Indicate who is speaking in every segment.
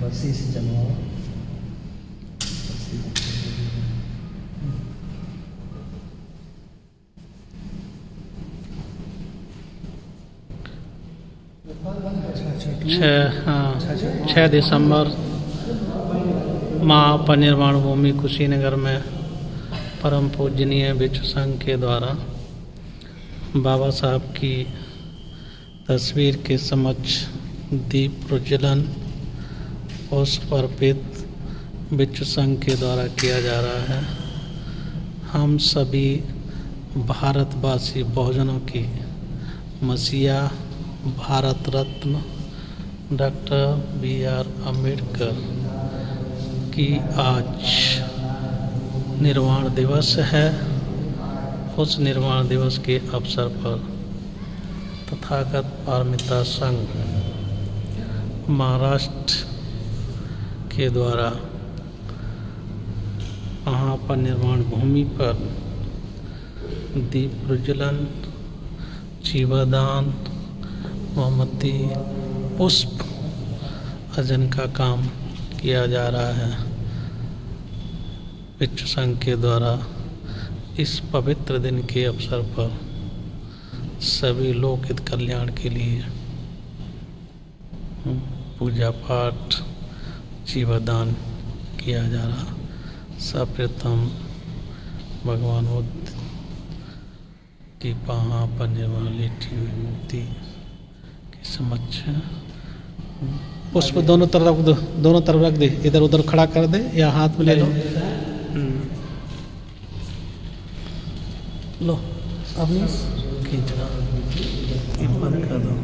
Speaker 1: Persis Januar. छः दिसंबर माँ परिनिर्वाण भूमि कुशीनगर में परम पूजनीय विश्व संघ के द्वारा बाबा साहब की तस्वीर के समक्ष दीप प्रज्वलन पुष्प अर्पित विश्व संघ के द्वारा किया जा रहा है। हम सभी भारतवासी बहुजनों की मसीहा भारत रत्न डॉक्टर B.R. अम्बेडकर की आज निर्वाण दिवस है। उस निर्वाण दिवस के अवसर पर तथागत पारमिता संघ महाराष्ट्र के द्वारा महापरिनिर्वाण भूमि पर दीप प्रज्वलन, जीवदान, मोमबत्ती, पुष्प अर्जन का काम किया जा रहा है। विश्व संघ के द्वारा इस पवित्र दिन के अवसर पर सभी लोकहित कल्याण के लिए पूजा पाठ, जीवदान किया जा रहा। सर्वप्रथम भगवान बुद्ध की महापरिनिर्वाण लेटी हुई मूर्ति के समक्ष पुष्प दोनों तरफ रख दे, इधर उधर खड़ा कर दे या हाथ में ले लो। लो अपनी खींचना बंद कर दो।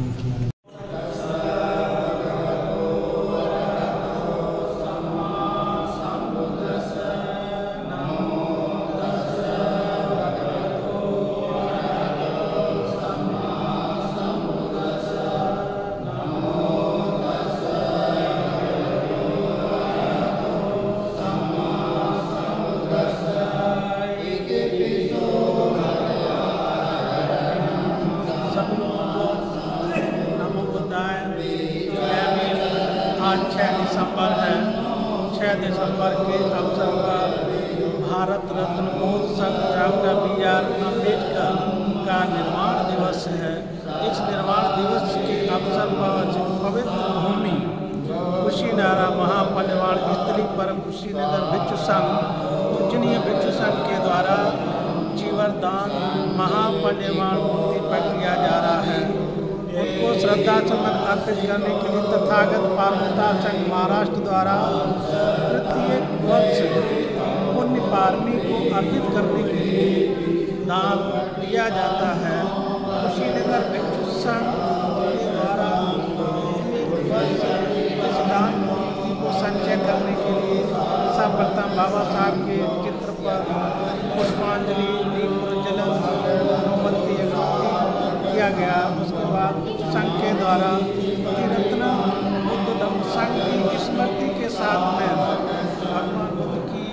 Speaker 1: आज 6 दिसंबर है। 6 दिसंबर के अवसर पर भारत रत्न पूर्व संघ डॉक्टर B.R. अम्बेडकर का निर्वाण दिवस है। इस निर्वाण दिवस के अवसर पर पवित्र भूमि कुशीनगर महापरिनिर्वाण स्थली पर कुशीनगर विश्व संघ पूजनीय विश्व संघ के द्वारा जीवदान महापरिनिर्वाण मूर्ति पर किया जा रहा है। उनको श्रद्धा सुमन अर्पित करने के लिए तथागत पारमिता संघ महाराष्ट्र द्वारा प्रत्येक वर्ष पुण्य पारमी को अर्पित करने के लिए दान दिया जाता है। कुशीनगर विश्व संघ के द्वारा प्रत्येक वर्ष इस दान मूर्ति को संचय करने के लिए सर्वप्रथम बाबा साहब के चित्र पर पुष्पांजलि, दीप प्रज्वलन, मोमबत्ती किया गया। उसके बाद संघ के द्वारा रत्न बुद्ध धम्म संघ की स्मृति के साथ में भगवान बुद्ध की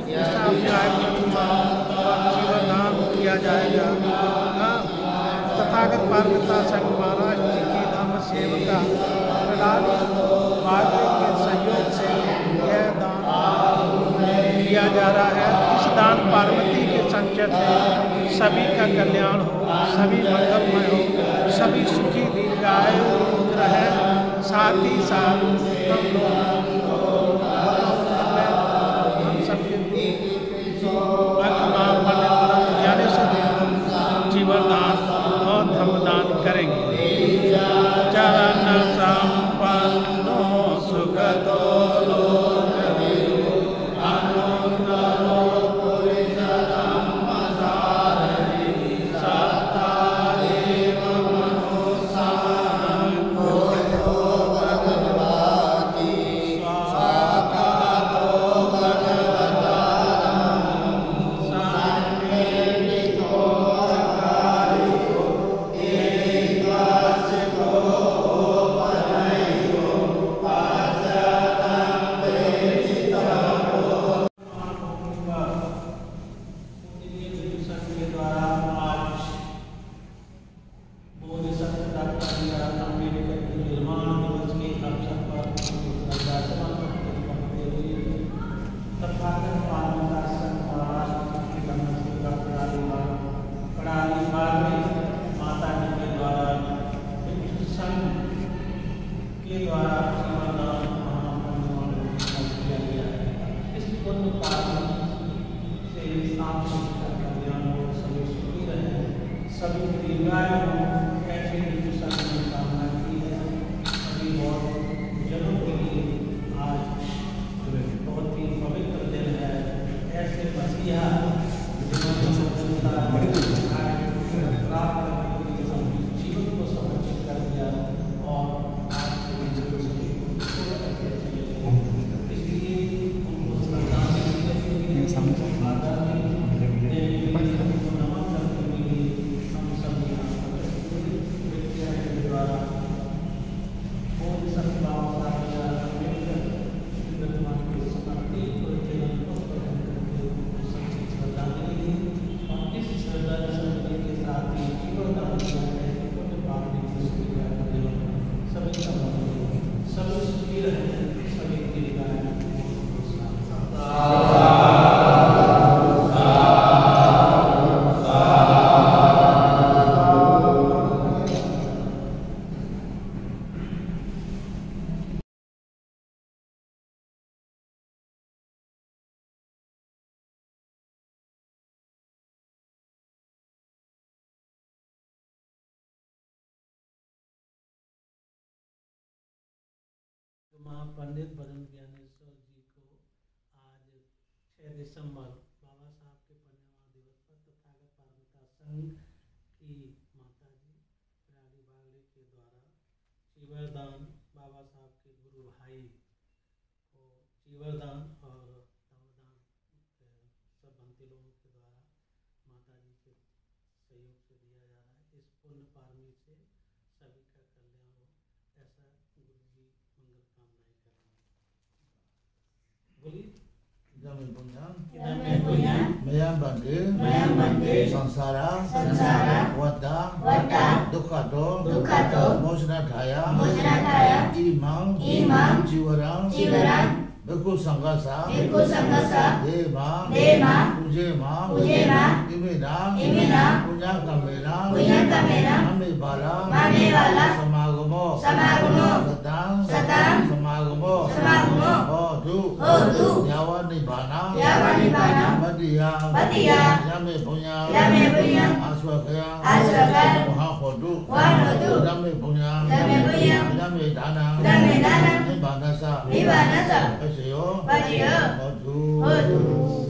Speaker 1: जीवदान किया जाएगा। तथागत पारमिता संघ महाराष्ट्र की धम्म सेविका प्रहलाद बागरे के सहयोग से यह दान किया जा रहा है। इस दान पार्वती के संचय से सभी का कल्याण हो, सभी मंगलमय हो, सभी सुखी दीर्घायु रहे। साथ ही साथ हम सबके जीवनदान और धर्मदान करेंगे। चरण संपन्नो सुगतो सभी दीर्घायु ऐसे निर्देशक ने कामना की है। सभी और जनों के लिए आज बहुत ही पवित्र दिन है। ऐसे मसीहा जीवन को समर्पित कर दिया और आज इसलिए उनको पंडित भजन ज्ञानेश्वर जी को आज 6 दिसंबर बाबा साहब के परिनिर्वाण दिवस पर तथागत पारमिता संघ की माता जी रानी बागड़ी के द्वारा चीवरदान बाबा साहब के गुरु भाई को चीवरदान और दमदान सब भक्ति लोगों के द्वारा माता जी के सहयोग से दिया जा रहा है। इस पुण्य पारमी से सभी का कल्याण हो, ऐसा गुरु जी मंगल कामनाएं कर रहे हैं। बोलिए
Speaker 2: Mayam bande sansara wada dukkhato mojnadhaya imam jivaram bhikkhu sanghasa deva pujema imena punyakamena mamebala samagamo satang samagamo hodu nyawa nibbana Batiya Yame Punya Aswakaya Mahahodu Yame Punya Yame Dana Nibanasa Asiyo Hodu